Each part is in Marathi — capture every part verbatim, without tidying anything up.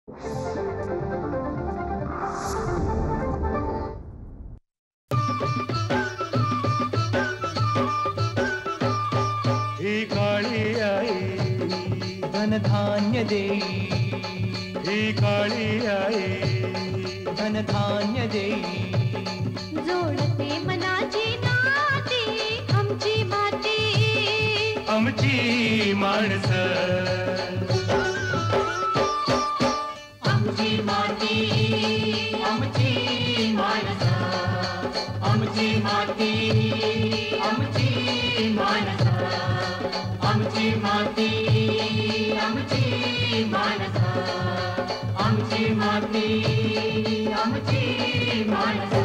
ही काळी आई धनधान्य देई, ही काळी आई धनधान्य देई. जोडते मनाची नाती आमची माती, आमची माणसं, आमची माती, आमची माणसं, आमची माती, आमची माणसं, आमची माती, आमची माणसं, आमची माती, आमची माणसं.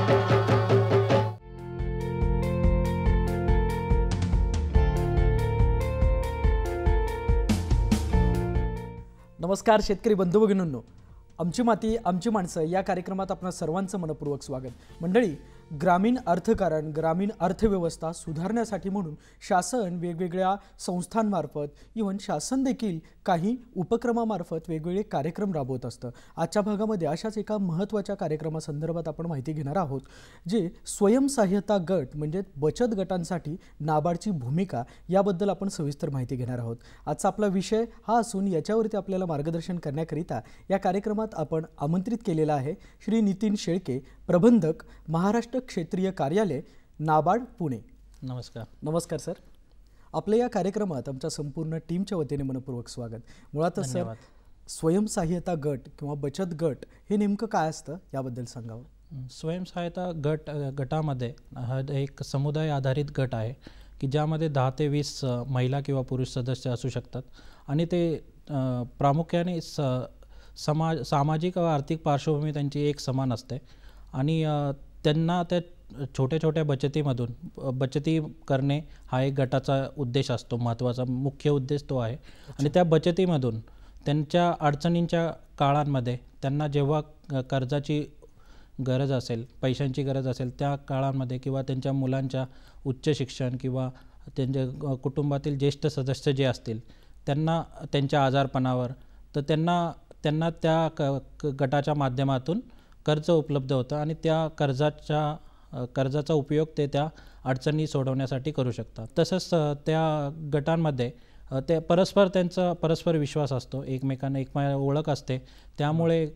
नमस्कार शेतकरी बंधू भगिनींनो, आमची माती आमची माणसं या कार्यक्रमात आपणा सर्वांचं मनपूर्वक स्वागत. मंडळी, ग्रामीण अर्थकारण, ग्रामीण अर्थव्यवस्था सुधारण्यासाठी म्हणून शासन वेगवेगळ्या संस्थांमार्फत, इव्हन शासन देखील काही उपक्रमामार्फत वेगवेगळे कार्यक्रम राबवत असतं. आजच्या भागामध्ये अशाच एका महत्त्वाच्या कार्यक्रमासंदर्भात आपण माहिती घेणार आहोत, जे स्वयंसहाय्यता गट म्हणजे बचत गटांसाठी नाबार्डची भूमिका याबद्दल आपण सविस्तर माहिती घेणार आहोत. आजचा आपला विषय हा असून याच्यावरती आपल्याला मार्गदर्शन करण्याकरिता या कार्यक्रमात आपण आमंत्रित केलेला आहे श्री नितीन शेळके, प्रबंधक, महाराष्ट्र क्षेत्रीय कार्यालय, नाबार्ड, पुणे. नमस्कार. नमस्कार सर. आपल्या या कार्यक्रमात आमच्या संपूर्ण टीमच्या वतीने मनपूर्वक स्वागत. मुळातच सर, स्वयंसहाय्यता गट किंवा बचत गट हे नेमकं काय असतं याबद्दल सांगावं. स्वयंसहायता गट गटामध्ये हा एक समुदाय आधारित गट आहे की ज्यामध्ये दहा ते वीस महिला किंवा पुरुष सदस्य असू शकतात आणि ते प्रामुख्याने स समाज सामाजिक व आर्थिक पार्श्वभूमी त्यांची एक समान असते आणि त्यांना त्या छोट्या छोट्या बचतीमधून बचती करणे हा एक गटाचा उद्देश असतो. महत्त्वाचा मुख्य उद्देश तो आहे. आणि त्या बचतीमधून त्यांच्या अडचणींच्या काळांमध्ये त्यांना जेव्हा कर्जाची गरज असेल, पैशांची गरज असेल, त्या काळांमध्ये किंवा त्यांच्या मुलांच्या उच्च शिक्षण किंवा त्यांच्या कुटुंबातील ज्येष्ठ सदस्य जे असतील त्यांना त्यांच्या आजारपणावर, तर त्यांना त्यांना त्या क गटाच्या माध्यमातून कर्ज उपलब्ध होतं आणि त्या कर्जाच्या कर्जाचा उपयोग ते त्या अडचणी सोडवण्यासाठी करू शकतात. तसंच त्या गटांमध्ये ते परस्पर त्यांचा परस्पर विश्वास असतो, एकमेकांना एक ओळख असते. त्यामुळे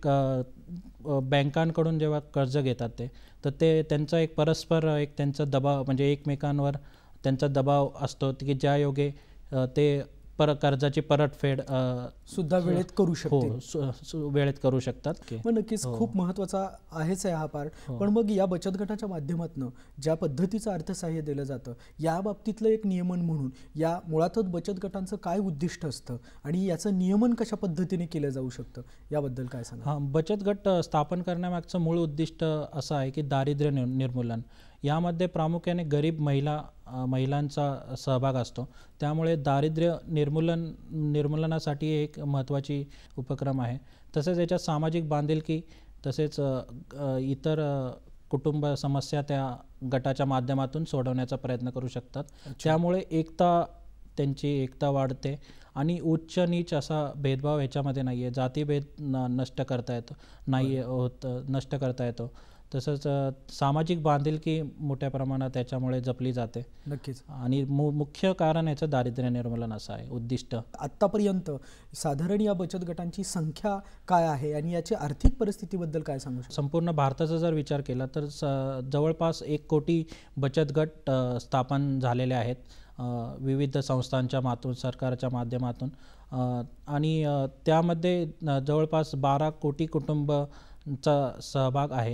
बँकांकडून जेव्हा कर्ज घेतात ते तर ते त्यांचा एक परस्पर एक त्यांचा दबाव म्हणजे एकमेकांवर त्यांचा दबाव असतो की ज्या योगे ते पर कर्जाची परतफेड सुद्धा वेळेत करू शकतील. हो, वेळेत करू शकतात. मग नक्कीच खूप महत्त्वाचा आहेच आहे हा पार्ट. पण मग या बचत गटाच्या माध्यमातून ज्या पद्धतीचं अर्थसहाय्य दिलं जातं या बाबतीतलं एक नियमन म्हणून या मुळातच बचत गटांचं काय उद्दिष्ट असतं आणि याचं नियमन कशा पद्धतीने केलं जाऊ शकतं याबद्दल काय सांगा. हां, बचत गट स्थापन करण्यामागचं मूळ उद्दिष्ट असं आहे की दारिद्र्य निर्मूलन. यामध्ये प्रामुख्याने गरीब महिला महिलांचा सहभाग असतो. त्यामुळे दारिद्र्य निर्मूलन निर्मूलनासाठी एक महत्त्वाची उपक्रम आहे. तसेच याच्यात सामाजिक बांधिलकी तसेच इतर कुटुंब समस्या त्या गटाच्या माध्यमातून सोडवण्याचा प्रयत्न करू शकतात. त्यामुळे एकता त्यांची एकता वाढते आणि उच्च नीच असा भेदभाव ह्याच्यामध्ये नाही आहे. जातीभेद न नष्ट करता येतो नाही होत नष्ट करता येतो. तसंच सामाजिक बांधिलकी मोठ्या प्रमाणात त्याच्यामुळे जपली जाते. नक्कीच. आणि मु मुख्य कारण याचं दारिद्र्य निर्मूलन असं आहे उद्दिष्ट. आत्तापर्यंत साधारण या बचत गटांची संख्या काय आहे आणि याची आर्थिक परिस्थितीबद्दल काय सांगू शकतो. संपूर्ण भारताचा जर विचार केला तर जवळपास एक कोटी बचत गट स्थापन झालेले आहेत विविध संस्थांच्या मातून, सरकारच्या माध्यमातून. आणि त्यामध्ये जवळपास बारा कोटी कुटुंब चा सहभाग आहे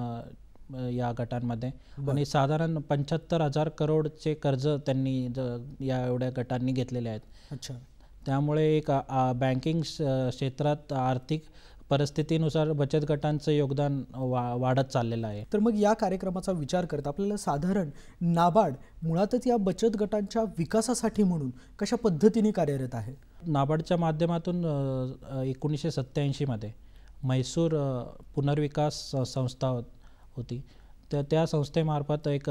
या गटांमध्ये. आणि साधारण पंच्याहत्तर हजार करोडचे कर्ज त्यांनी या एवढ्या गटांनी घेतलेले आहेत. अच्छा. त्यामुळे एक बँकिंग क्षेत्रात आर्थिक परिस्थितीनुसार बचत गटांचं योगदान वा वाढत चाललेलं आहे. तर मग या कार्यक्रमाचा विचार करता आपल्याला साधारण नाबार्ड मुळातच या बचत गटांच्या विकासासाठी म्हणून कशा पद्धतीने कार्यरत आहे. नाबार्डच्या माध्यमातून एकोणीसशे सत्त्याऐंशीमध्ये म्हैसूर पुनर्विकास संस्था होती, तर त्या संस्थेमार्फत एक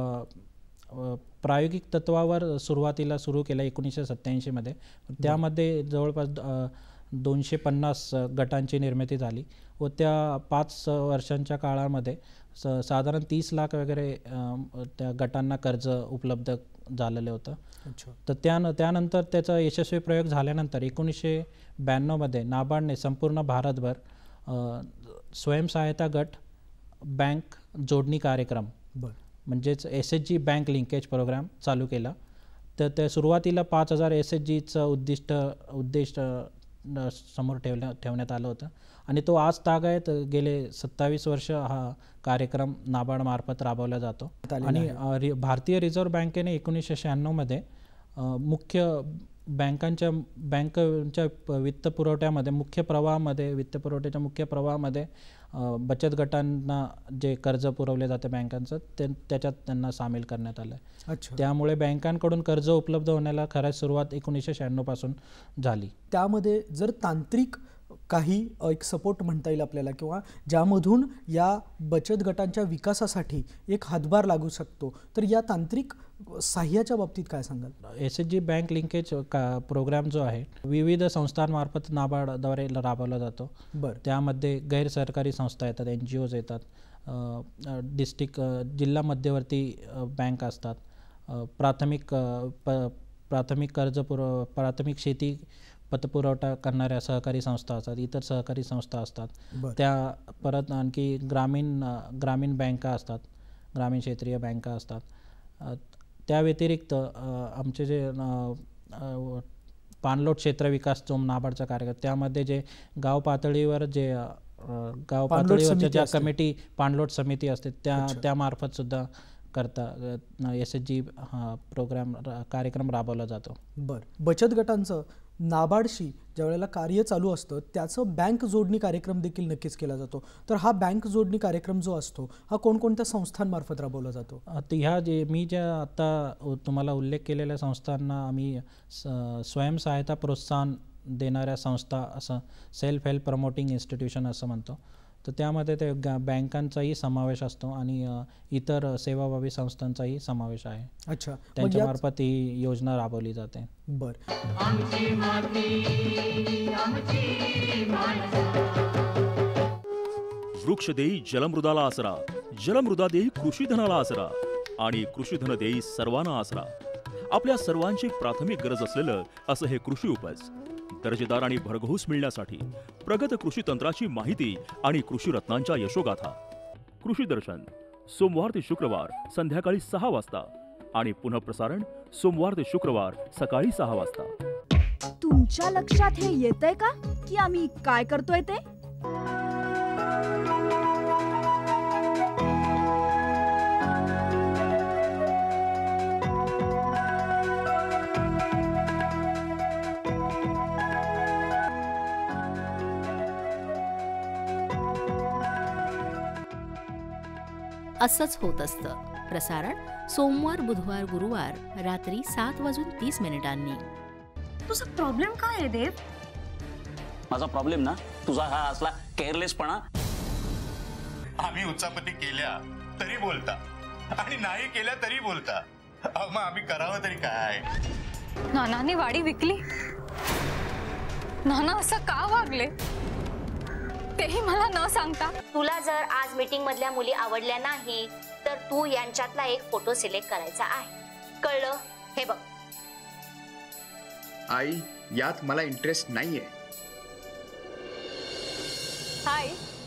प्रायोगिक तत्वावर सुरुवातीला सुरू केलं एकोणीसशे सत्त्याऐंशीमध्ये. त्यामध्ये जवळपास दोनशे पन्नास गटांची निर्मिती झाली व त्या पाच वर्षांच्या काळामध्ये स साधारण तीस लाख वगैरे अ, त्या गटांना कर्ज उपलब्ध झालेलं होतं. अच्छा. तर त्यान त्यानंतर त्याचा यशस्वी प्रयोग झाल्यानंतर एकोणीसशे ब्याण्णवमध्ये नाबार्डने संपूर्ण भारतभर अ, स्वयंसहायता गट बँक जोडणी कार्यक्रम बरं. म्हणजेच S H G bank linkage program चालू केला. तर त्या सुरुवातीला पाच हजार एस एच जीचं उद्दिष्ट उद्दिष्ट अ, समोर ठेवल्या ठेवण्यात आलं होतं आणि तो आज तागायत गेले सत्तावीस वर्ष हा कार्यक्रम नाबार्ड मार्फत राबवला जातो. आलेला आणि आहे. अ, रि- भारतीय रिझर्व्ह बँकेने एकोणीसशे शहाण्णवमध्ये अ, मुख्य बँकांच्या बँकांच्या प- वित्तपुरवठ्यामध्ये मुख्य प्रवाहामध्ये वित्तपुरवठ्याच्या मुख्य प्रवाहामध्ये अ, बचत गटांना जे कर्ज पुरवले जाते बँकांचं ते त्याच्यात त्यांना सामील करण्यात आलं आहे. अच्छा. त्यामुळे बँकांकडून कर्ज उपलब्ध होण्याला खऱ्याच सुरुवात एकोणीसशे शहाण्णव पासून झाली. त्यामध्ये जर तांत्रिक काही एक सपोर्ट म्हणता येईल आपल्याला किंवा ज्यामधून या बचत गटांच्या विकासासाठी एक हातभार लागू शकतो, तर या तांत्रिक सहाय्याच्या बाबतीत काय सांगाल? S H G bank linkage का प्रोग्राम जो आहे विविध संस्थांमार्फत नाबार्डद्वारे राबवला जातो. बरं. त्यामध्ये गैरसरकारी संस्था येतात, एन जी ओज येतात, डिस्ट्रिक्ट जिल्हा मध्यवर्ती अ, बँक असतात, अ, प्राथमिक अ, प प्राथमिक कर्ज पुरव प्राथमिक शेती पतपुरवठा करणाऱ्या सहकारी संस्था असतात, इतर सहकारी संस्था असतात. बरं. त्या परत आणखी ग्रामीण अ, ग्रामीण बँका असतात, ग्रामीण क्षेत्रीय बँका असतात. अ, त्या व्यतिरिक्त अ, आमचे जे अ, अ, पाणलोट क्षेत्र विकास जो नाबार्डचा कार्यक्रम त्यामध्ये जे गाव पातळीवर जे अ, गाव पाणलोट पातळीवरच्या समिती ज्या असते. कमिटी पाणलोट समिती असते त्या अच्छा. त्यामार्फत सुद्धा करता एस एच जी हा प्रोग्राम रा- कार्यक्रम राबवला जातो. बरं. बचत गटांचं नाबार्डशी ज्या वेळेला कार्य चालू असतं त्याचं बँक जोडणी कार्यक्रम देखील नक्कीच केला जातो. तर हा बँक जोडणी कार्यक्रम जो असतो हा कोणकोणत्या संस्थांमार्फत राबवला जातो? आता ह्या जे मी ज्या आता उ- तुम्हाला उल्लेख केलेल्या संस्थांना आम्ही स स्वयंसहायता प्रोत्साहन देणाऱ्या संस्था असं सेल्फ हेल्प प्रमोटिंग इन्स्टिट्यूशन असं म्हणतो. तर त्यामध्ये ते गा बँकांचाही समावेश असतो आणि अ, इतर सेवाभावी संस्थांचाही समावेश आहे. अच्छा. मग यात- त्यांच्यामार्फत ही योजना राबवली जाते. बरं. आमची माती आमची माणसं. वृक्ष देई जलमृदाला आसरा, जलमृदा देई कृषीधनाला आसरा आणि कृषीधन देई सर्वांना आसरा. आपल्या सर्वांची प्राथमिक गरज असलेलं असं हे कृषी उपज दर्जेदार आणि भरघोस मिळण्यासाठी प्रगत कृषी तंत्राची माहिती आणि कृषी रत्नांच्या यशोगाथा. कृषी दर्शन सोमवार ते शुक्रवार संध्याकाळी सहा वाजता आणि पुनःप्रसारण सोमवार ते शुक्रवार सकाळी सहा वाजता. तुमच्या लक्षात हे येतंय का की आम्ही काय करतोय ते? असंच होत असतं. प्रसारण सोमवार बुधवार गुरुवार रात्री सात वाजून तीस मिनिटांनी. तुझा प्रॉब्लेम काय आहे देव? माझा प्रॉब्लेम ना तुझा हा असला केअरलेसपणा. आम्ही उचापती केल्या तरी बोलता आणि नाही केल्या तरी बोलता. अहो, मग आम्ही करावं तरी काय? नानाने वाडी विकली. नाना असं का वागले तेही मला न सांगता. तुला जर आज मीटिंग मधल्या मुली आवडल्या नाही तर तू यांच्यातला एक फोटो सिलेक्ट करायचा आहे, कळलं? हे बघ. आई, यात मला इंटरेस्ट नाहीये. हाय.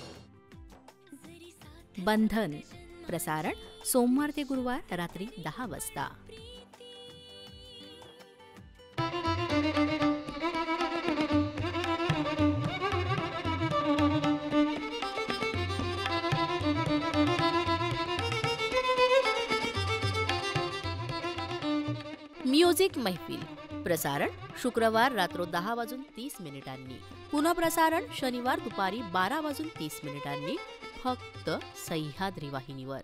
बंधन प्रसारण सोमवार ते गुरुवार रात्री दहा वाजता. म्युझिक मैफिल प्रसारण शुक्रवार रात्र दहा वाजून तीस मिनिटांनी. पुनःप्रसारण शनिवार दुपारी बारा वाजून तीस मिनिटांनी फक्त सह्याद्री वाहिनीवर.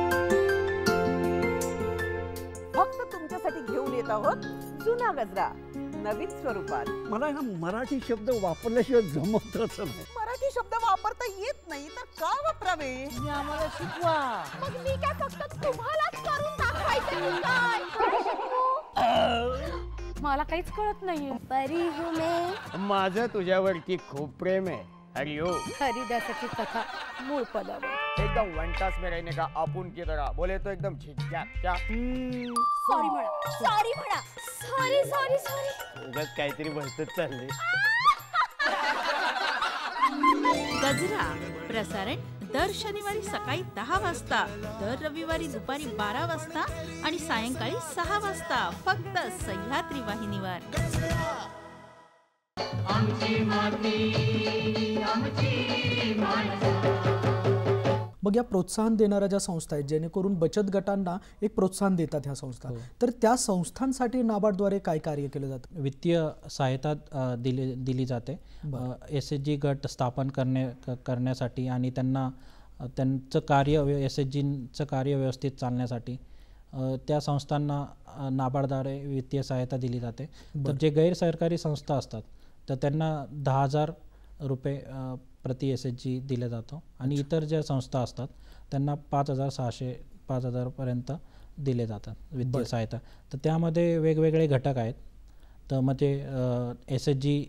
फक्त तुमच्यासाठी घेऊन येत आहोत जुना गजरा नवीन स्वरूपात. मला हा मराठी शब्द वापरल्याशिवाय जमतच नाही. मराठी शब्द वापरता येत नाही तर का वापरावे? आम्हाला शिकवा. मग मी काय फक्त तुम्हालाच करून दाखवायचं की काय? मला काहीच कळत नाहीये. परी हूँ मैं. माझं तुझ्यावरती खूप प्रेम आहे. हरिओ. हरिदासाची कथा मूळ पदावर. एकदम वन टास में रहने का आपुन की तरह बोले तो एकदम झिकझॅक. क्या सॉरी म्हणा, सॉरी म्हणा, सॉरी सॉरी सॉरी. उगाच काहीतरी भलतच चालले. गजरा प्रसारण दर शनिवारी सकाळी दहा वाजता, दर रविवारी दुपारी बारा वाजता आणि सायंकाळी सहा वाजता फक्त सह्याद्री वाहिनीवर. आमची माती आमची माणसं. मग या प्रोत्साहन देणाऱ्या ज्या संस्था आहेत जेणेकरून बचत गटांना एक प्रोत्साहन देतात ह्या संस्था, तर त्या संस्थांसाठी नाबार्डद्वारे काय कार्य केलं जातं? वित्तीय सहायता अ, दिली दिली जाते एस एच जी गट स्थापन करणे क- करण्यासाठी आणि त्यांना अ, त्यांचं कार्य एस एच जीचं कार्य व्यवस्थित चालण्यासाठी अ, त्या संस्थांना अ, नाबार्डद्वारे वित्तीय सहायता दिली जाते. तर बरं. जे गैरसरकारी संस्था असतात तर त्यांना दहा हजार रुपये अ, प्रति एस एच जी दिलं जातं आणि इतर ज्या संस्था असतात त्यांना पाच हजार सहाशे पाच हजारपर्यंत दिले जातात वित्तीय बरं. सहायता. तर त्यामध्ये वेगवेगळे घटक आहेत. तर म्हणजे एस एच जी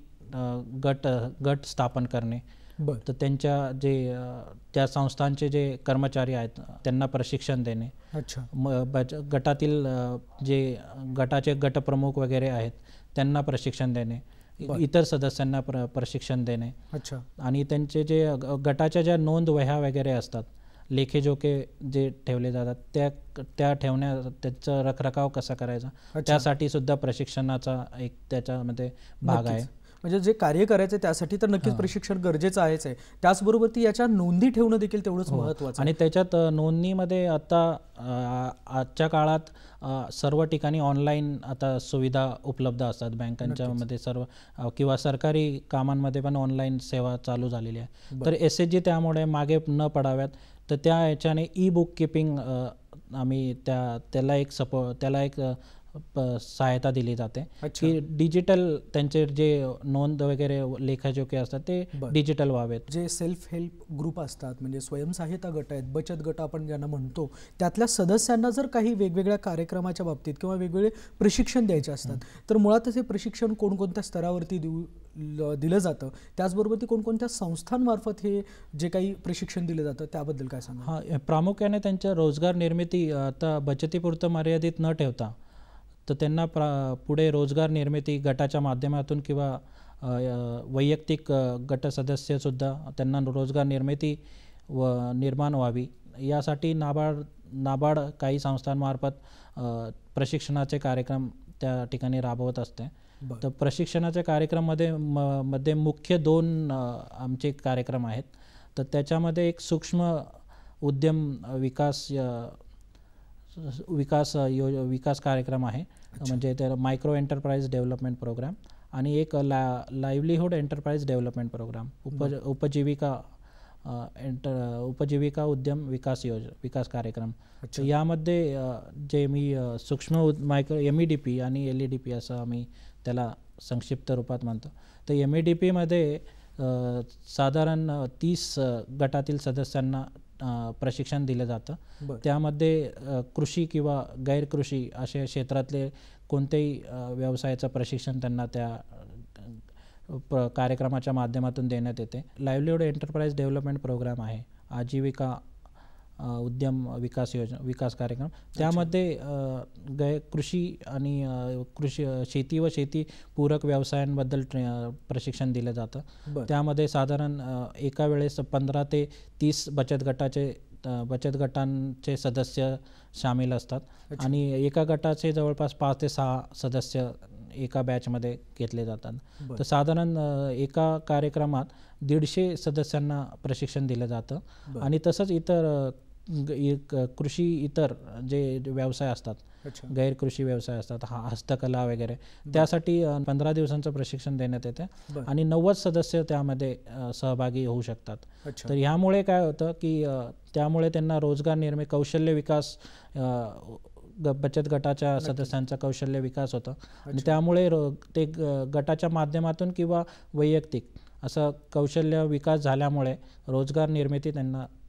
गट गट स्थापन करणे, बरं. तर त्यांच्या जे अ, त्या संस्थांचे जे कर्मचारी आहेत त्यांना प्रशिक्षण देणे. अच्छा. म बच गटातील अ, जे गटाचे गटप्रमुख वगैरे आहेत त्यांना प्रशिक्षण देणे, बरं. इतर सदस्यांना प्र प्रशिक्षण देणे. अच्छा. आणि त्यांचे जे ग- गटाच्या ज्या नोंद वह्या वगैरे असतात, लेखेजोखे जे ठेवले जातात त्या त्या ठेवण्या त्याचं रखरखाव कसा करायचा अच्छा. त्यासाठी सुद्धा प्रशिक्षणाचा एक त्याच्यामध्ये भाग आहे. नक्कीच. म्हणजे जे कार्य करायचं त्यासाठी तर नक्कीच प्रशिक्षण गरजेचं आहेच आहे. त्याचबरोबर ती याच्या नोंदी ठेवणं देखील तेवढंच हो. महत्त्वाचं आणि त्याच्यात अ, नोंदणीमध्ये आता अ, आजच्या काळात अ, सर्व ठिकाणी ऑनलाईन आता सुविधा उपलब्ध असतात बँकांच्या नक्कीच. मध्ये सर्व अ, किंवा सरकारी कामांमध्ये पण ऑनलाईन सेवा चालू झालेली आहे. बरं. तर एस एच जी त्यामुळे मागे न पडाव्यात तर त्या याच्याने ई बुक किपिंग आम्ही त्या त्याला एक सपो त्याला एक अ, प- सहायता दिली जाते अच्छा. की डिजिटल त्यांचे जे नोंद वगैरे लेखाजोखे असतात ते बरं. डिजिटल व्हावेत. जे सेल्फ हेल्प ग्रुप असतात म्हणजे स्वयंसहायता गट आहेत, बचत गट आपण ज्यांना म्हणतो, त्यातल्या सदस्यांना जर काही वेगवेगळ्या कार्यक्रमाच्या बाबतीत किंवा वेगवेगळे प्रशिक्षण द्यायचे असतात तर मुळातच हे प्रशिक्षण कोणकोणत्या स्तरावरती देऊ ल- दिलं जातं, त्याचबरोबर ती कोणकोणत्या संस्थांमार्फत हे जे काही प्रशिक्षण दिलं जातं त्याबद्दल काय सांगा? हां, प्रामुख्याने त्यांच्या रोजगार निर्मिती आता बचतीपुरतं मर्यादित न ठेवता तर त्यांना प्रा पुढे रोजगार निर्मिती गटाच्या माध्यमातून किंवा अ, वैयक्तिक अ, गट सदस्यसुद्धा त्यांना रोजगार निर्मिती व निर्माण व्हावी यासाठी नाबार्ड नाबार्ड काही संस्थांमार्फत अ, प्रशिक्षणाचे कार्यक्रम त्या ठिकाणी राबवत असते. बरं. तर प्रशिक्षणाच्या कार्यक्रमामध्ये म मध्ये मुख्य दोन अ, आमचे कार्यक्रम आहेत. तर त्याच्यामध्ये एक सूक्ष्म उद्यम विकास अ, विकास यो विकास कार्यक्रम आहे, म्हणजे त्या मायक्रो एंटरप्राइज डेव्हलपमेंट प्रोग्राम आणि एक ला लाईव्हलीहूड एंटरप्राइज डेव्हलपमेंट प्रोग्राम उप उपजीविका अ, एंटर उपजीविका उद्यम विकास योज विकास कार्यक्रम. तर यामध्ये अ, जे मी अ, सूक्ष्म उद micro M E D P आणि एल ई डी पी असं आम्ही त्याला संक्षिप्त रूपात म्हणतो. तर एम ई डी पीमध्ये साधारण अ, तीस अ, गटातील सदस्यांना अ, प्रशिक्षण दिलं जातं. बरं. त्यामध्ये अ, कृषी किंवा गैरकृषी अशा क्षेत्रातले कोणतेही अ, व्यवसायाचं प्रशिक्षण त्यांना त्या अ, प कार्यक्रमाच्या माध्यमातून देण्यात येते. लाईव्हलीहूड एंटरप्राइज डेव्हलपमेंट प्रोग्राम आहे, आजीविका अ, उद्यम विकास योजना विकास कार्यक्रम. त्यामध्ये अ, गै कृषी आणि अ, कृषी अ, शेती व शेतीपूरक व्यवसायांबद्दल ट्रे अ, प्रशिक्षण दिलं जातं. बरं. त्यामध्ये साधारण अ, एका वेळेस पंधरा ते तीस बचत गटाचे अ, बचत गटांचे सदस्य सामील असतात अच्छा. आणि एका गटाचे जवळपास पाच ते सहा सदस्य एका बॅचमध्ये घेतले जातात. बरं. तर साधारण अ, एका कार्यक्रमात दीडशे सदस्यांना प्रशिक्षण दिलं जातं. बरं. आणि तसंच इतर अ, ग- इ- क- कृषी इतर जे व्यवसाय असतात, अच्छा. गैरकृषी व्यवसाय असतात, हा हस्तकला वगैरे, त्यासाठी अ, पंधरा दिवसांचं प्रशिक्षण देण्यात येते बरं. आणि नव्वद सदस्य त्यामध्ये अ, सहभागी होऊ शकतात. अच्छा. तर ह्यामुळे काय होतं की अ, त्यामुळे त्यांना रोजगार निर्मिती कौशल्य विकास अ, ग बचत गटाच्या सदस्यांचा कौशल्य विकास होतं आणि अच्छा. त्यामुळे रो ते ग गटाच्या माध्यमातून किंवा वैयक्तिक असं कौशल्य विकास झाल्यामुळे रोजगार निर्मिती त्यांना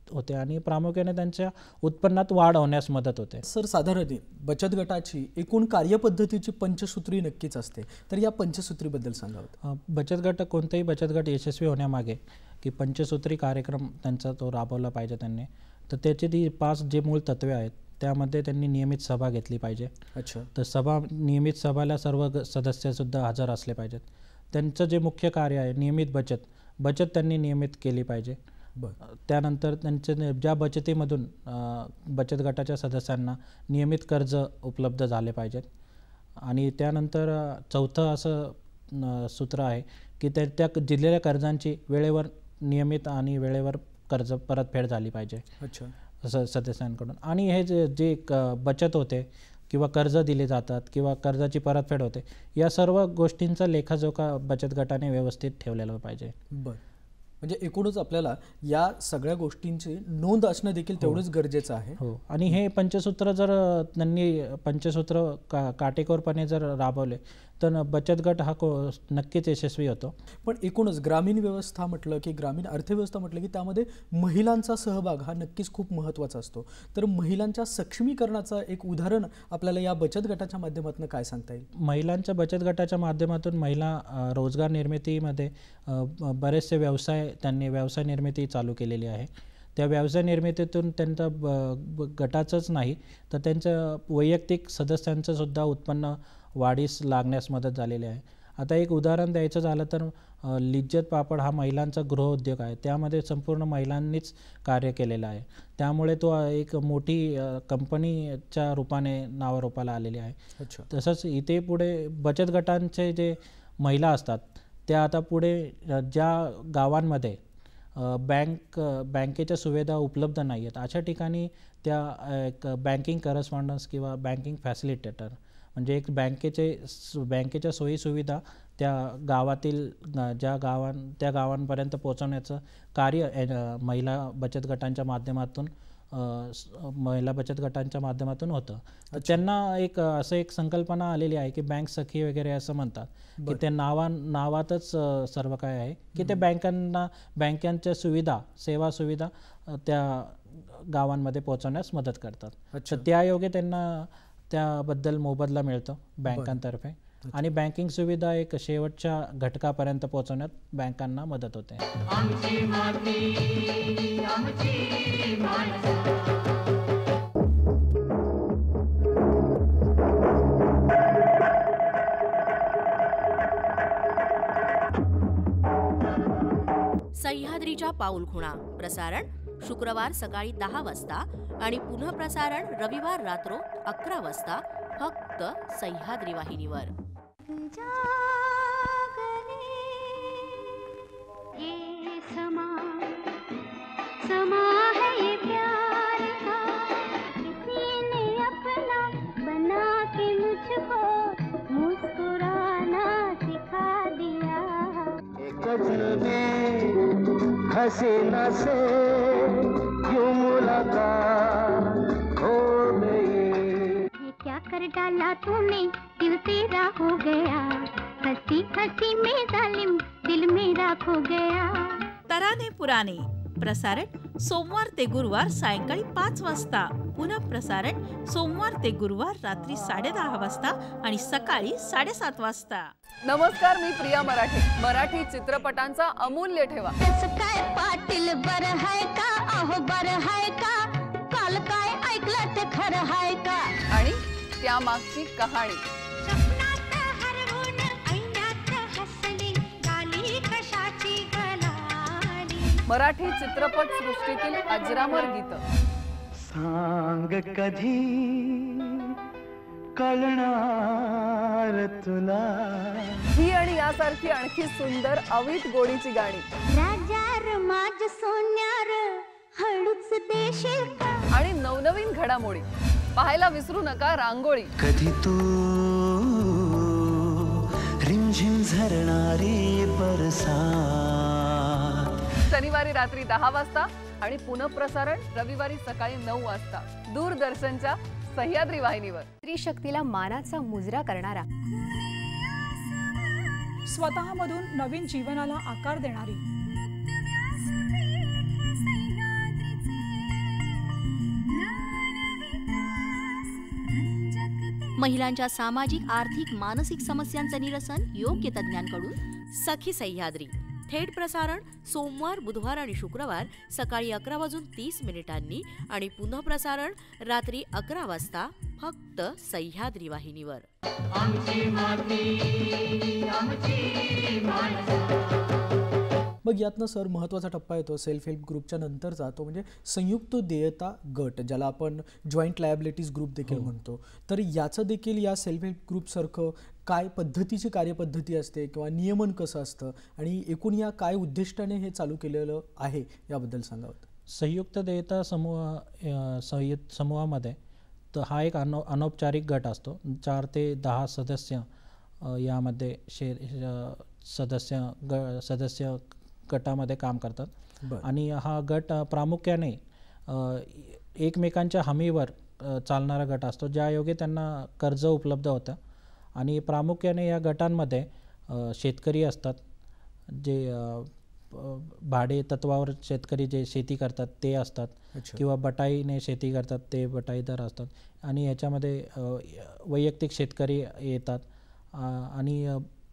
होते आणि प्रामुख्याने त्यांच्या उत्पन्नात वाढ होण्यास मदत होते. सर, साधारण बचत गटाची एकूण कार्यपद्धतीची पंचसूत्री नक्कीच असते, तर या पंचसूत्रीबद्दल सांगावं. बचत गट कोणताही बचत गट यशस्वी होण्यामागे की पंचसूत्री कार्यक्रम त्यांचा तो राबवला पाहिजे त्यांनी. तर त्याची ती पाच जे मूळ तत्वे आहेत त्यामध्ये त्यांनी नियमित सभा घेतली पाहिजे. अच्छा. तर सभा नियमित सभाला सर्व ग सदस्यसुद्धा हजर असले पाहिजेत. त्यांचं जे मुख्य कार्य आहे नियमित बचत बचत त्यांनी नियमित केली पाहिजे. त्यानंतर त्यांचे ज्या बचतीमधून बचत गटाच्या सदस्यांना नियमित कर्ज उपलब्ध झाले पाहिजेत. आणि त्यानंतर चौथं असं सूत्र आहे की त्या त्या दिलेल्या कर्जांची वेळेवर नियमित आणि वेळेवर कर्ज परतफेड झाली पाहिजे. अच्छा. स सदस्यांकडून. आणि हे जे जे क बचत होते किंवा कर्ज दिले जातात किंवा कर्जाची परतफेड होते या सर्व गोष्टींचा लेखाजोखा बचत गटाने व्यवस्थित ठेवलेला पाहिजे. बरं, म्हणजे एकूणच आपल्याला या सगळ्या गोष्टींची नोंद असणं देखील तेवढंच गरजेचं आहे. हो. आणि हे पंचसूत्र जर त्यांनी पंचसूत्र का काटेकोरपणे जर राबवले तर बचत गट हा को नक्कीच यशस्वी होतो. पण एकूणच ग्रामीण व्यवस्था म्हटलं की ग्रामीण अर्थव्यवस्था म्हटलं की त्यामध्ये महिलांचा सहभाग हा नक्कीच खूप महत्त्वाचा असतो. तर महिलांच्या सक्षमीकरणाचं एक उदाहरण आपल्याला या बचत गटाच्या माध्यमातून काय सांगता येईल? महिलांच्या बचत गटाच्या माध्यमातून महिला रोजगार निर्मितीमध्ये बरेचसे व्यवसाय त्यांनी व्यवसाय निर्मिती चालू केलेली आहे. त्या व्यवसाय निर्मितीतून त्यांचा ब गटाचंच नाही तर त्यांचं वैयक्तिक सदस्यांचं सुद्धा उत्पन्न वाढीस लागण्यास मदत झालेली आहे. आता एक उदाहरण द्यायचं झालं तर लिज्जत पापड हा महिलांचा गृहउद्योग आहे. त्यामध्ये संपूर्ण महिलांनीच कार्य केलेलं आहे. त्यामुळे तो एक मोठी कंपनीच्या रूपाने नावारूपाला आलेली आहे. अच्छा. तसंच इथे पुढे बचत गटांचे जे महिला असतात त्या आता पुढे ज्या गावांमध्ये बँक बँकेच्या सुविधा उपलब्ध नाही आहेत अशा ठिकाणी त्या एक बँकिंग करस्पॉन्डन्स किंवा बँकिंग फॅसिलिटेटर म्हणजे एक बँकेचे बँकेच्या सोयीसुविधा त्या गावातील ज्या गावां त्या गावांपर्यंत पोहोचवण्याचं कार्य महिला बचत गटांच्या माध्यमातून महिला बचत गटांच्या माध्यमातून होतं. त्यांना एक असं एक संकल्पना आलेली आहे की बँक सखी वगैरे असं म्हणतात की ते नावा नावातच सर्व काय आहे की ते बँकांना बँकांच्या सुविधा सेवा सुविधा त्या गावांमध्ये पोहोचवण्यास मदत करतात. तर त्यायोगे त्यांना त्याबद्दल मोबदला मिळतो बँकांतर्फे आणि बँकिंग सुविधा एक शेवटच्या घटकापर्यंत पोहोचवण्यात बँकांना मदत होते. आमची माती आमची माणसं. सह्याद्रीच्या पाऊलखुणा प्रसारण शुक्रवार सकाळी दहा वाजता आणि पुनः प्रसारण रविवार रात्र अकरा वाजता फक्त सह्याद्री वाहिनीवर. ये समा समा है ये प्यार का किसी ने अपना बना के मुझको मुस्कुराना सिखा दिया. एक अजनबी हसीना से यूं मुलाकात हो गई. क्या कर डाला तूने दिल तेरा हो गया हंसी हंसी में जालिम दिल मेरा खो गया. तराने पुराने प्रसारण सोमवार ते गुरुवार सायंकाळी पाच वाजता. पुनः प्रसारण सोमवार ते गुरुवार रात्री साडे दहा वाजता आणि सकाळी साडेसात वाजता. नमस्कार, मी प्रिया मराठे. मराठी चित्रपटांचा अमूल्य ठेवा. काय पाटील बर हाय का अहो बर हाय का काल काय ऐकलं ते खरं हाय का आणि त्या मागची कहाणी. मराठी चित्रपट सृष्टीतील अजरामर गीत. सांग कधी कळणार तुला. ही आणि यासारखी आणखी सुंदर अवीट गोडीची गाणी. राजा माझ सोन्यार हळूच देशील का. आणि नवनवीन घडामोडी पाहायला विसरू नका रांगोळी. कधी तू रिमझिम झरणारी बरसात. शनिवारी रात्री दहा वाजता आणि पुनः प्रसारण रविवारी सकाळी नऊ वाजता दूरदर्शनच्या सह्याद्री वाहिनीवर. स्त्री शक्तीला मानाचा मुजरा करणारा, स्वतःमधून नवीन जीवनाला आकार देणारी, महिलांच्या सामाजिक आर्थिक मानसिक समस्यांचं निरसन योग्य तज्ज्ञांकडून सखी सह्याद्री. थेट प्रसारण सोमवार, बुधवार आणि शुक्रवार सकाळी अकरा वाजून तीस मिनिटांनी आणि पुन्हा प्रसारण रात्री अकरा वाजता फक्त सह्याद्री वाहिनीवर. मग यातनं सर महत्त्वाचा टप्पा येतो सेल्फ हेल्प ग्रुपच्या नंतरचा, तो म्हणजे संयुक्त देयता गट, ज्याला आपण जॉईंट लायबिलिटीज ग्रुप देखील म्हणतो. तर याचं देखील या सेल्फ हेल्प ग्रुपसारखं काय पद्धतीची कार्यपद्धती असते किंवा नियमन कसं असतं आणि एकूण या काय उद्दिष्टाने हे चालू केलेलं आहे याबद्दल सांगावं. संयुक्त देयता समूह संयुक्त समूहामध्ये तर हा एक अनौ अनौपचारिक गट असतो. चार ते दहा सदस्य यामध्ये शे सदस्य ग सदस्य गटामध्ये काम करतात आणि हा गट प्रामुख्याने एकमेकांच्या हमीवर चालणारा गट असतो, ज्यायोगे त्यांना कर्ज उपलब्ध होतं. आणि प्रामुख्याने या गटांमध्ये शेतकरी असतात, जे भाडे तत्वावर शेतकरी जे शेती करतात ते असतात, किंवा बटाईने शेती करतात ते बटाईदार असतात. आणि याच्यामध्ये वैयक्तिक शेतकरी येतात आणि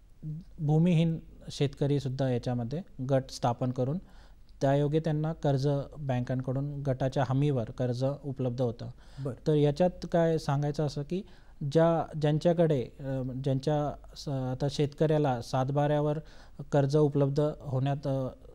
भूमिहीन शेतकरीसुद्धा याच्यामध्ये गट स्थापन करून त्यायोगे त्यांना कर्ज बँकांकडून गटाच्या हमीवर कर्ज उपलब्ध होतं. तर याच्यात काय सांगायचं असं की ज्या ज्यांच्याकडे ज्यांच्या आता शेतकऱ्याला सातबाऱ्यावर कर्ज उपलब्ध होण्यात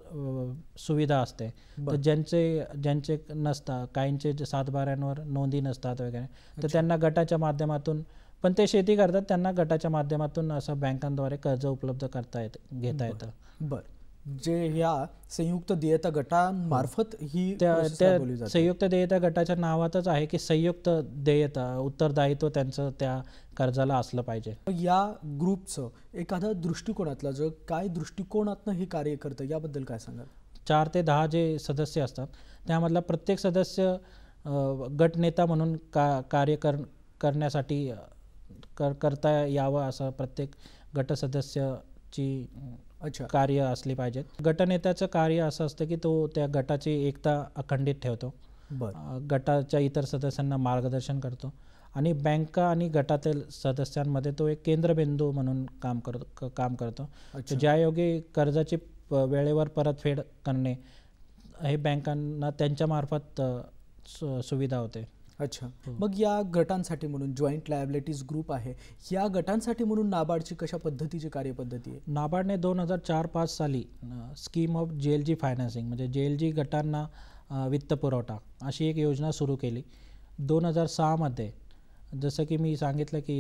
सुविधा असते, तर ज्यांचे ज्यांचे नसतात, काहींचे सातबाऱ्यांवर नोंदी नसतात वगैरे, तर त्यांना गटाच्या माध्यमातून, पण ते शेती करतात, त्यांना गटाच्या माध्यमातून असं बँकांद्वारे कर्ज उपलब्ध करता येतं घेता येतं. बरं, जे ह्या संयुक्त देयता गटांमार्फत ही त्या त्या संयुक्त देयता गटाच्या नावातच आहे की संयुक्त देयता उत्तरदायित्व त्यांचं त्या कर्जाला असलं पाहिजे. या ग्रुपचं एखादा दृष्टिकोनातला जो काय दृष्टिकोनातनं हे कार्य करतं याबद्दल काय सांगाल. चार ते दहा जे सदस्य असतात त्यामधला प्रत्येक सदस्य गटनेता म्हणून का कार्य कर करण्यासाठी कर करता यावं असं प्रत्येक गट सदस्याची अच्छा कार्य असली पाहिजेत. गटनेत्याचं कार्य असं असतं की तो त्या गटाची एकता अखंडित ठेवतो, गटाच्या इतर सदस्यांना मार्गदर्शन करतो आणि बँका आणि गटातील सदस्यांमध्ये तो एक केंद्रबिंदू म्हणून काम करतो काम करतो ज्यायोगे कर्जाची वेळेवर परतफेड करणे हे बँकांना त्यांच्यामार्फत सुविधा होते. अच्छा, मग या गटांसाठी म्हणून जॉईंट लायबिलिटीज ग्रुप आहे, या गटांसाठी म्हणून नाबार्डची कशा पद्धतीची कार्यपद्धती आहे. नाबार्डने दोन हजार चार पाच साली scheme of J L G financing म्हणजे जे एल जी गटांना वित्त पुरवठा अशी एक योजना सुरू केली. दोन हजार सहामध्ये जसं की मी सांगितलं की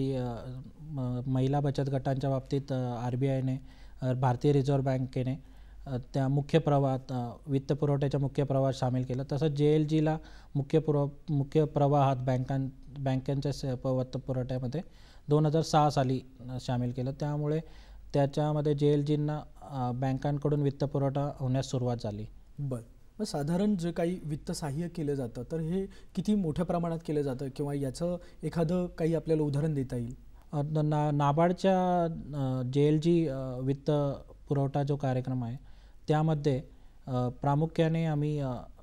महिला बचत गटांच्या बाबतीत आर बी आयने भारतीय रिझर्व्ह बँकेने त्या मुख्य प्रवाहात वित्त पुरवठ्याच्या मुख्य प्रवाहात सामील केलं, तसंच जे एल जीला मुख्य पुरव मुख्य प्रवाहात बँकां बँकांच्या वित्त पुरवठ्यामध्ये दोन हजार सहा साली सामील केलं. त्यामुळे त्याच्यामध्ये जे एल जींना बँकांकडून वित्त पुरवठा होण्यास सुरुवात झाली. बरं, मग साधारण जे काही वित्त सहाय्य केलं जातं तर हे किती मोठ्या प्रमाणात केलं जातं किंवा याचं एखादं काही आपल्याला उदाहरण देता येईल. ना नाबार्डच्या जे एल जी वित्त पुरवठा जो कार्यक्रम आहे त्यामध्ये प्रामुख्याने आम्ही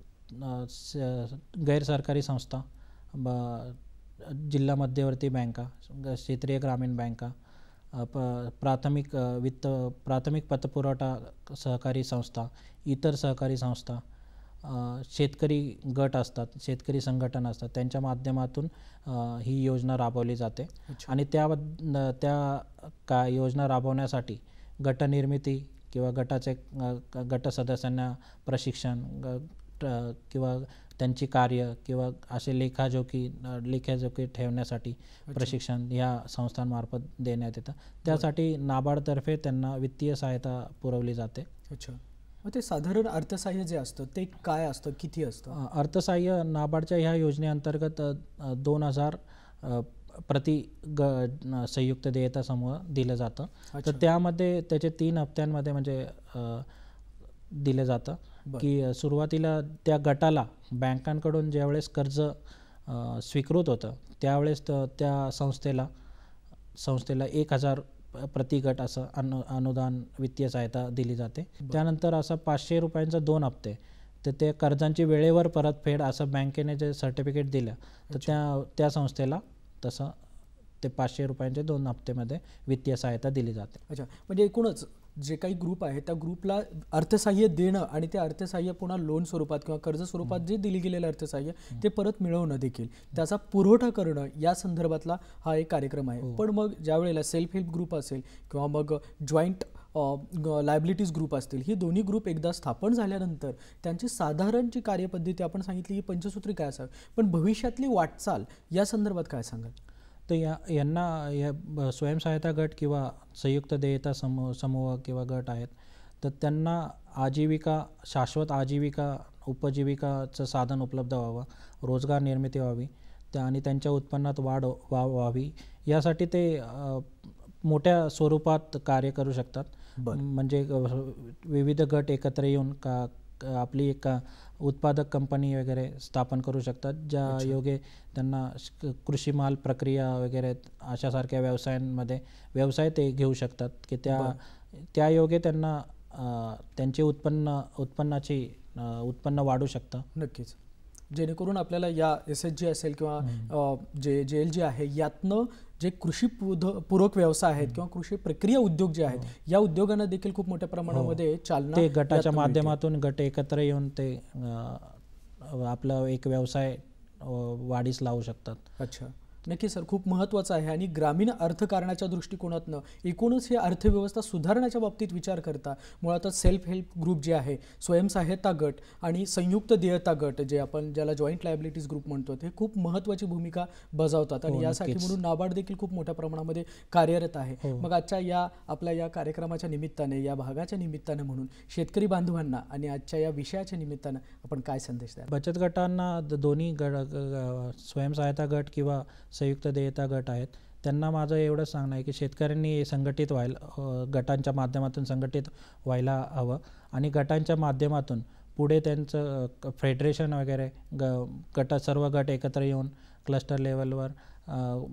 गैरसरकारी संस्था, जिल्हा मध्यवर्ती बँका, क्षेत्रीय ग्रामीण बँका, प्राथमिक वित्त प्राथमिक पतपुरवठा सहकारी संस्था, इतर सहकारी संस्था, शेतकरी गट असतात, शेतकरी संघटन असतात, त्यांच्या माध्यमातून ही योजना राबवली जाते. आणि त्या त्या का योजना राबवण्यासाठी गटनिर्मिती किंवा गटाचे गट सदस्यांना प्रशिक्षण किंवा त्यांची कार्य किंवा असे लेखाजोखी लेखाजोखी ठेवण्यासाठी प्रशिक्षण या संस्थांमार्फत देण्यात येतं. त्यासाठी नाबार्डतर्फे त्यांना वित्तीय सहायता पुरवली जाते. अच्छा, मग ते साधारण अर्थसहाय्य जे असतं ते काय असतं, किती असतं. अर्थसहाय्य नाबार्डच्या ह्या योजनेअंतर्गत दोन हजार प्रति ग संयुक्त देयता समूह दिलं जातं. तर त्यामध्ये त्याचे तीन हप्त्यांमध्ये म्हणजे दिलं जातं की सुरुवातीला त्या गटाला बँकांकडून ज्यावेळेस कर्ज स्वीकृत होतं त्यावेळेस त्या संस्थेला संस्थेला एक हजार प्रति गट असं अनु अनुदान वित्तीय सहायता दिली जाते. त्यानंतर असं पाचशे रुपयांचा दोन हप्ते तर ते कर्जांची वेळेवर परतफेड असं बँकेने जे सर्टिफिकेट दिलं तर त्या त्या संस्थेला तसं ते पाचशे रुपयांचे दोन हप्त्यामध्ये वित्तीय सहायता दिली जाते. अच्छा, म्हणजे एकूणच जे काही ग्रुप आहे त्या ग्रुपला अर्थसहाय्य देणं आणि ते अर्थसहाय्य पुन्हा लोन स्वरूपात किंवा कर्ज स्वरूपात जे दिले गेलेलं अर्थसहाय्य ते परत मिळवणं देखील त्याचा पुरवठा करणं या संदर्भातला हा एक कार्यक्रम आहे. पण मग ज्या वेळेला सेल्फ हेल्प ग्रुप असेल किंवा मग जॉईंट लायबिलिटीज ग्रुप असतील, ही दोन्ही ग्रुप एकदा स्थापन झाल्यानंतर त्यांची साधारणची कार्यपद्धती आपण सांगितली की पंचसूत्री काय असावी, पण भविष्यातली वाटचाल या संदर्भात काय सांगाल? तर या यांना या ब- स्वयंसहायता गट किंवा संयुक्त देयता समूह समूह किंवा गट आहेत, तर त्यांना आजीविका शाश्वत आजीविका उपजीविकाचं साधन उपलब्ध व्हावं, रोजगार निर्मिती व्हावी त्या आणि त्यांच्या उत्पन्नात वाढ वा व्हावी यासाठी ते अ, मोठ्या स्वरूपात कार्य करू शकतात. म्हणजे अ, विविध गट एकत्र येऊन का क- आपली एक अ, उत्पादक कंपनी वगैरे स्थापन करू शकतात, ज्या योगे त्यांना श- कृषी माल प्रक्रिया वगैरे अशासारख्या व्यवसायांमध्ये व्यवसाय ते घेऊ शकतात की त्या त्या योगे त्यांना अ, त्यांचे उत्पन्न उत्पन्नाची अ, उत्पन्न वाढू शकतं. नक्कीच, जेणेकरून आपल्याला या एस एच जी असेल किंवा अ, जे जे एल जी आहे यातनं जे कृषी पुध- पूरक व्यवसाय आहेत किंवा कृषी प्रक्रिया उद्योग जे आहेत या उद्योगांना देखील खूप मोठ्या प्रमाणामध्ये चालना ते गटाच्या यातनं मिळते. माध्यमातून गट एकत्र येऊन ते अ, आपला एक व्यवसाय अ, वाढीस लावू शकतात. अच्छा, नक्की सर, खूप महत्त्वाचं आहे. आणि ग्रामीण अर्थकारणाच्या दृष्टिकोनातनं एकूणच ही अर्थव्यवस्था सुधारण्याच्या बाबतीत विचार करता मुळातच सेल्फ हेल्प ग्रुप जे आहे, स्वयंसहायता गट आणि संयुक्त देयता गट जे आपण ज्याला जॉईंट लायबिलिटीज ग्रुप म्हणतो, ते खूप महत्त्वाची भूमिका बजावतात आणि हो, यासाठी नक्कीच. म्हणून नाबार्ड देखील खूप मोठ्या प्रमाणामध्ये कार्यरत आहे. हो. मग आजच्या या आपल्या या कार्यक्रमाच्या निमित्ताने, या भागाच्या निमित्ताने म्हणून शेतकरी बांधवांना आणि आजच्या या विषयाच्या निमित्तानं आपण काय संदेश द्याल? बचत गटांना द- दोन्ही गट ग- स्वयंसहायता गट किंवा संयुक्त देयता गट आहेत, त्यांना माझं एवढंच सांगणं आहे की शेतकऱ्यांनी संघटित व्हायला अ, गटांच्या माध्यमातून संघटित व्हायला हवं आणि गटांच्या माध्यमातून पुढे त्यांचं अ, फेडरेशन वगैरे ग गट सर्व गट एकत्र येऊन क्लस्टर लेवलवर अ,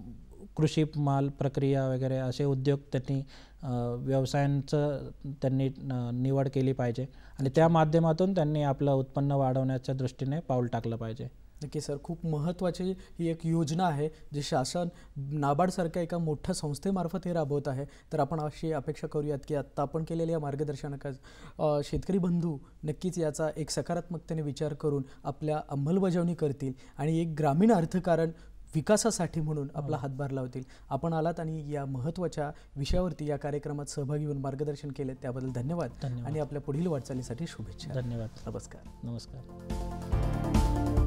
कृषी माल प्रक्रिया वगैरे असे उद्योग त्यांनी अ, व्यवसायांचं त्यांनी न- निवड केली पाहिजे आणि त्या माध्यमातून त्यांनी आपलं उत्पन्न वाढवण्याच्या दृष्टीने पाऊल टाकलं पाहिजे. नक्की सर, खूप महत्त्वाची ही एक योजना आहे जी शासन नाबार्डसारख्या एका मोठ्या संस्थेमार्फत हे राबवत आहे. तर आपण अशी अपेक्षा करूयात की आत्ता आपण केलेल्या या मार्गदर्शनाचा अ, शेतकरी बंधू नक्कीच याचा एक सकारात्मकतेने विचार करून आपल्या अंमलबजावणी करतील आणि एक ग्रामीण अर्थकारण विकासासाठी म्हणून आपला हातभार लावतील. आपण आलात आणि या महत्त्वाच्या विषयावरती या कार्यक्रमात सहभागी होऊन मार्गदर्शन केले त्याबद्दल धन्यवाद. धन्यवाद. आणि आपल्या पुढील वाटचालीसाठी शुभेच्छा. धन्यवाद. नमस्कार. नमस्कार.